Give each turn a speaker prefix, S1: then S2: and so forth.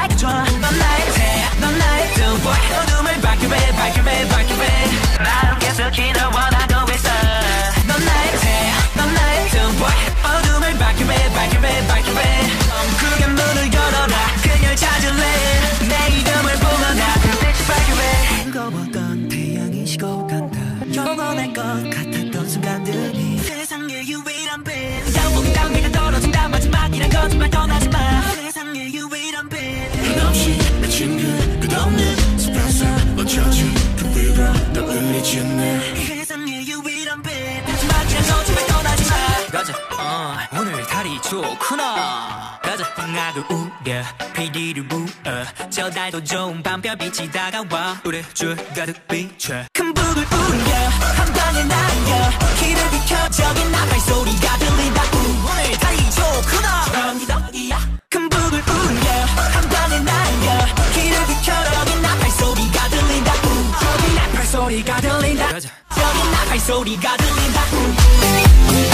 S1: 밝혀줘. 넌 나의 새, 넌 나의 등불. 어둠을 밝혀내, 밝혀내, 밝혀내. 난 계속히 널 원하고 있어. 넌 나의 새, 넌 나의 등불. 어둠을 밝혀내, 밝혀내, 밝혀내. 크게 문을 열어라. 그녀를 찾을래. 내 이름을 불러라. 빛이 밝혀내. 뜨거웠던 태양이 식고 간다. 영원할 것 같았던 순간들이 세상의 유일한 빛. 당분간 내가 떨어진다. 마지막이란 거짓말 떠나지 마. 세상의 유일한 빛.
S2: 끝없이 맺힌 그 끝없는 숲에서 멈춰진 그 위로 널 의리지 않네.
S1: 세상의 유일한 빛. 마지막이란 거짓말 떠나지 마. 가자 오늘 달이 좋구나. 가자 나도 우려 비디를 부어. 저 달도 좋은 밤별빛이 다가와. 우리 줄 가득 비춰. 큰 불을 울려 한 방에 날려. 길을 비켜 저기 나팔 소리가 들린다. 오늘 달이 좋구나. 그런 기적이야. 큰 불을 울려 한 방에 날려. 길을 비켜 저기 나팔 소리가 들린다. 저기 나팔 소리가 들린다. 저기 나팔 소리가 들린다.